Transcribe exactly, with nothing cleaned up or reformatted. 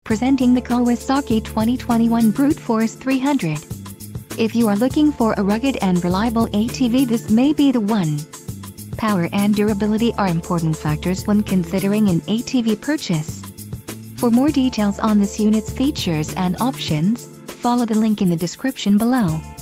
Presenting the Kawasaki twenty twenty-one Brute Force three hundred. If you are looking for a rugged and reliable A T V, this may be the one. Power and durability are important factors when considering an A T V purchase. For more details on this unit's features and options, follow the link in the description below.